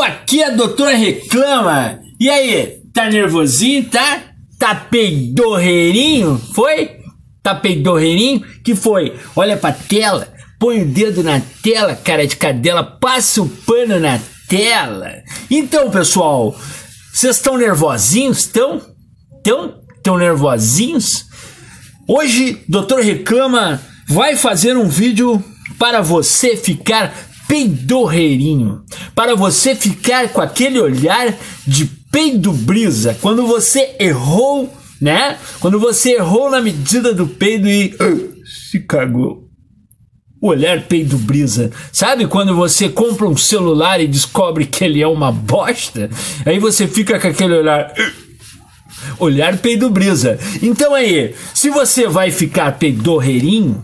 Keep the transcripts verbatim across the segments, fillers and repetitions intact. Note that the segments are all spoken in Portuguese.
aqui é doutor Reclama. E aí, tá nervosinho, tá? Tá peidorreirinho? Foi? Tá peidorreirinho? Que foi? Olha pra tela, põe o dedo na tela, cara de cadela, passa o pano na tela. Então, pessoal, vocês estão nervosinhos? Estão? Estão? Estão nervosinhos? Hoje, doutor Reclama vai fazer um vídeo para você ficar peidorreirinho, para você ficar com aquele olhar de peido brisa, quando você errou, né? Quando você errou na medida do peido e uh, se cagou. O olhar peido brisa. Sabe quando você compra um celular e descobre que ele é uma bosta? Aí você fica com aquele olhar... Uh, olhar peido brisa. Então aí, se você vai ficar peidorreirinho,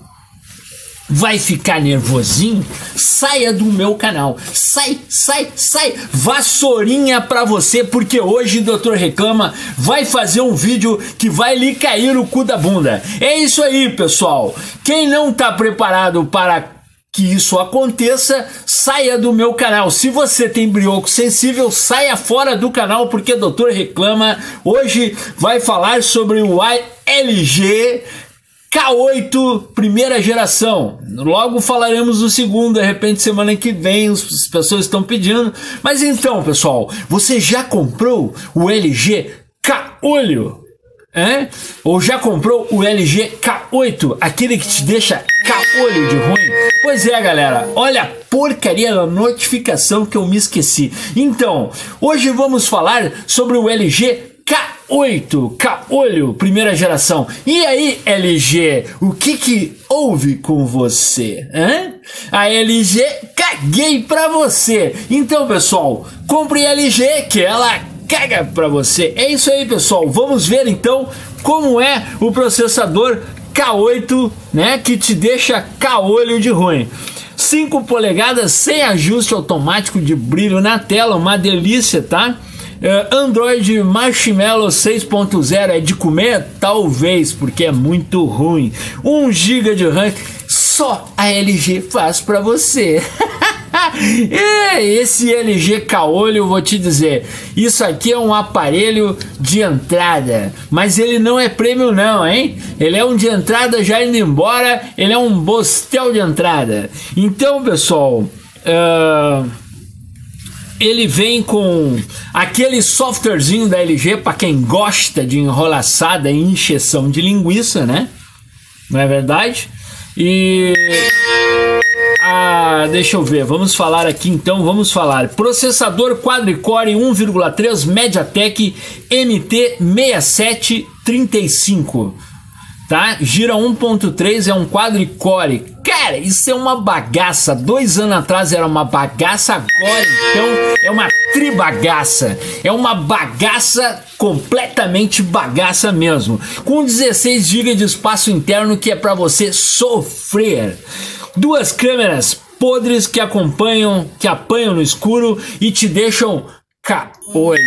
vai ficar nervosinho, saia do meu canal. Sai, sai, sai. Vassourinha pra você, porque hoje o doutor Reclama vai fazer um vídeo que vai lhe cair o cu da bunda. É isso aí, pessoal. Quem não tá preparado para que isso aconteça, saia do meu canal. Se você tem brioco sensível, saia fora do canal, porque doutor Reclama hoje vai falar sobre o L G K oito primeira geração. Logo falaremos do segundo, de repente semana que vem as pessoas estão pedindo. Mas então, pessoal, você já comprou o L G K oito? É? Ou já comprou o L G K oito, aquele que te deixa caolho de ruim? Pois é, galera, olha a porcaria da notificação que eu me esqueci. Então, hoje vamos falar sobre o L G K oito, caolho, primeira geração. E aí, L G, o que que houve com você? Hein? A L G caguei pra você. Então, pessoal, compre L G que ela caga pra você. É isso aí, pessoal. Vamos ver então como é o processador K oito, né, que te deixa caolho de ruim. cinco polegadas sem ajuste automático de brilho na tela, uma delícia, tá? Uh, Android Marshmallow seis ponto zero é de comer? Talvez, porque é muito ruim. um giga de RAM, só a L G faz pra você. Esse L G caolho, eu vou te dizer, isso aqui é um aparelho de entrada, mas ele não é prêmio não, hein? Ele é um de entrada já indo embora, ele é um bostel de entrada. Então, pessoal, uh, ele vem com aquele softwarezinho da L G para quem gosta de enrolaçada e encheção de linguiça, né? Não é verdade? E... Ah, deixa eu ver, vamos falar aqui então, vamos falar. Processador quadricore um vírgula três MediaTek M T seis sete três cinco, tá? Gira um ponto três, é um quadricore. Cara, isso é uma bagaça. Dois anos atrás era uma bagaça, agora então é uma tribagaça. É uma bagaça, completamente bagaça mesmo. Com dezesseis gigas de espaço interno, que é para você sofrer. Duas câmeras podres que acompanham, que apanham no escuro e te deixam caolho.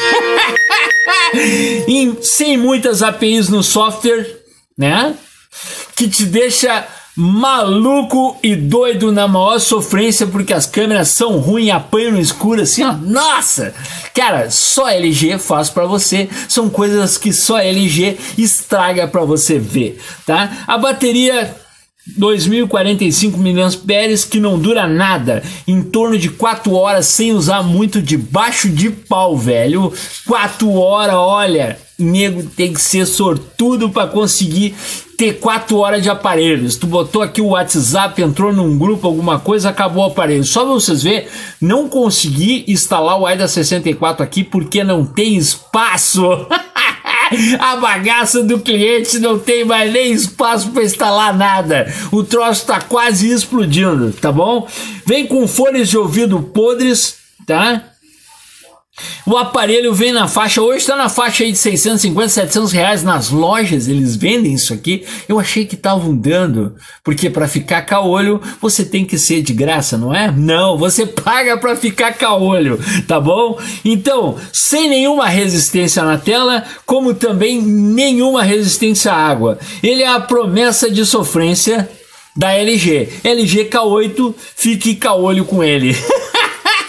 E sem muitas A P Is no software, né? Que te deixa maluco e doido na maior sofrência, porque as câmeras são ruins e apanham no escuro assim, ó. Nossa! Cara, só L G faz pra você. São coisas que só L G estraga pra você ver, tá? A bateria... dois mil e quarenta e cinco miliampères, que não dura nada, em torno de quatro horas sem usar muito, debaixo de pau, velho. quatro horas, olha, nego tem que ser sortudo para conseguir ter quatro horas de aparelho. Se tu botou aqui o WhatsApp, entrou num grupo, alguma coisa, acabou o aparelho. Só pra vocês verem, não consegui instalar o AIDA sessenta e quatro aqui porque não tem espaço. A bagaça do cliente não tem mais nem espaço para instalar nada. O troço tá quase explodindo, tá bom? Vem com fones de ouvido podres, tá? O aparelho vem na faixa, hoje está na faixa aí de seiscentos e cinquenta, setecentos reais nas lojas, eles vendem isso aqui. Eu achei que estavam dando, porque para ficar caolho você tem que ser de graça, não é? Não, você paga para ficar caolho, tá bom? Então, sem nenhuma resistência na tela, como também nenhuma resistência à água. Ele é a promessa de sofrência da L G. L G K oito, fique caolho com ele.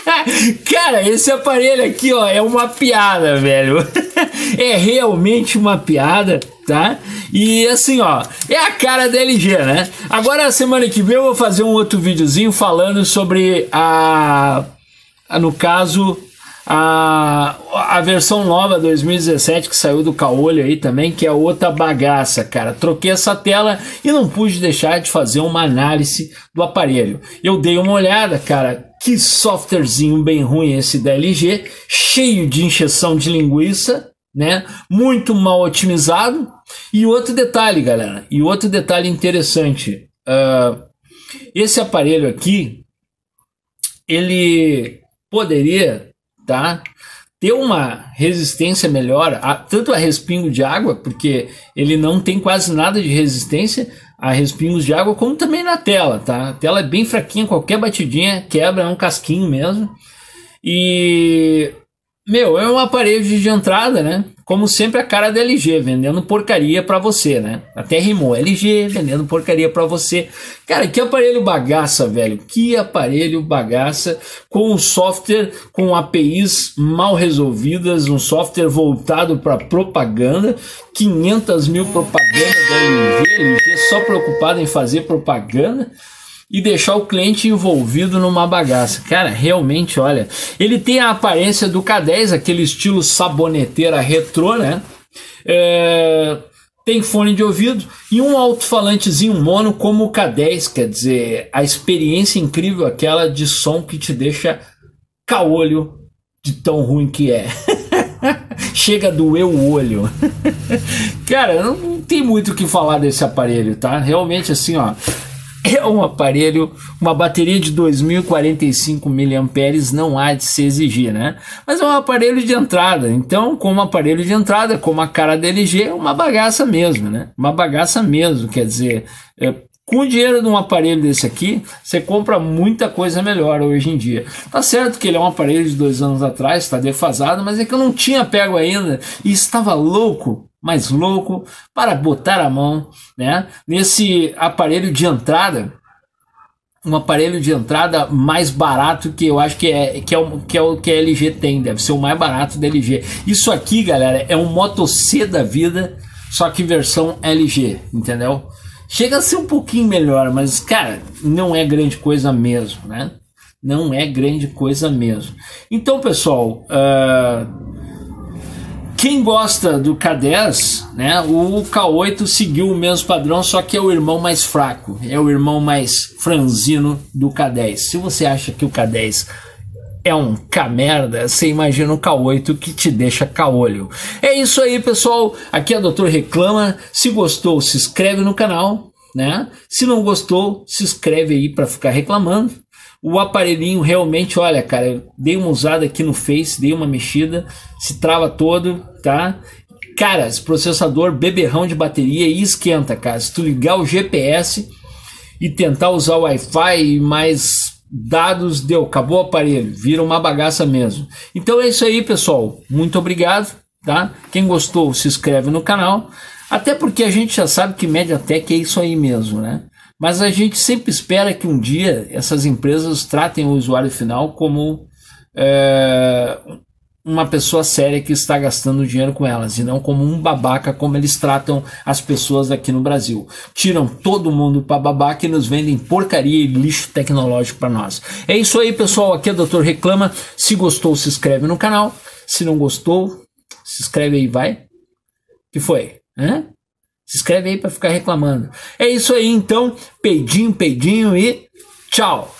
Cara, esse aparelho aqui, ó, é uma piada, velho. É realmente uma piada, tá? E assim, ó, é a cara da L G, né? Agora, semana que vem eu vou fazer um outro videozinho falando sobre a... a no caso... A, a versão nova dois mil e dezessete que saiu do caolho aí também, que é outra bagaça, cara. Troquei essa tela e não pude deixar de fazer uma análise do aparelho. Eu dei uma olhada, cara, que softwarezinho bem ruim esse da L G, cheio de encheção de linguiça, né? Muito mal otimizado. E outro detalhe, galera, e outro detalhe interessante, uh, esse aparelho aqui, ele poderia... tá? Ter uma resistência melhor, a, tanto a respingo de água, porque ele não tem quase nada de resistência a respingos de água, como também na tela, tá? A tela é bem fraquinha, qualquer batidinha quebra, é um casquinho mesmo. E, meu, é um aparelho de entrada, né? Como sempre, a cara da L G, vendendo porcaria pra você, né? Até rimou, L G vendendo porcaria pra você. Cara, que aparelho bagaça, velho. Que aparelho bagaça, com um software, com A P Is mal resolvidas, um software voltado para propaganda, quinhentas mil propagandas da L G, L G só preocupada em fazer propaganda e deixar o cliente envolvido numa bagaça. Cara, realmente, olha, ele tem a aparência do K dez, aquele estilo saboneteira retrô, né? É, tem fone de ouvido e um alto-falantezinho mono como o K dez, quer dizer, a experiência incrível, aquela de som que te deixa caolho de tão ruim que é. Chega a doer o olho. Cara, não tem muito o que falar desse aparelho, tá? Realmente, assim, ó, é um aparelho, uma bateria de dois mil e quarenta e cinco miliamperes não há de se exigir, né? Mas é um aparelho de entrada, então, como aparelho de entrada, como a cara da L G, é uma bagaça mesmo, né? Uma bagaça mesmo, quer dizer, é, com o dinheiro de um aparelho desse aqui, você compra muita coisa melhor hoje em dia. Tá certo que ele é um aparelho de dois anos atrás, está defasado, mas é que eu não tinha pego ainda e estava louco, mais louco, para botar a mão, né, nesse aparelho de entrada, um aparelho de entrada mais barato que eu acho que é, que é, o, que é o que a L G tem, deve ser o mais barato da L G. Isso aqui, galera, é um Moto C da vida, só que versão L G, entendeu? Chega a ser um pouquinho melhor, mas, cara, não é grande coisa mesmo, né? Não é grande coisa mesmo. Então, pessoal, uh, quem gosta do K dez, né, o K oito seguiu o mesmo padrão, só que é o irmão mais fraco, é o irmão mais franzino do K dez. Se você acha que o K dez é um K-merda, você imagina o K oito que te deixa caolho. É isso aí, pessoal. Aqui é o doutor Reclama. Se gostou, se inscreve no canal, né? Se não gostou, se inscreve aí para ficar reclamando. O aparelhinho realmente, olha, cara, eu dei uma usada aqui no Face, dei uma mexida, se trava todo, tá? Cara, esse processador beberrão de bateria e esquenta, cara. Se tu ligar o G P S e tentar usar o Wi-Fi e mais dados, deu, acabou o aparelho, vira uma bagaça mesmo. Então é isso aí, pessoal, muito obrigado, tá? Quem gostou, se inscreve no canal, até porque a gente já sabe que MediaTek é isso aí mesmo, né? Mas a gente sempre espera que um dia essas empresas tratem o usuário final como é, uma pessoa séria que está gastando dinheiro com elas, e não como um babaca como eles tratam as pessoas aqui no Brasil. Tiram todo mundo para babaca e nos vendem porcaria e lixo tecnológico para nós. É isso aí, pessoal, aqui é o doutor Reclama. Se gostou, se inscreve no canal. Se não gostou, se inscreve aí, vai. Que foi? Hã? Se inscreve aí para ficar reclamando. É isso aí, então. Peidinho, peidinho e tchau.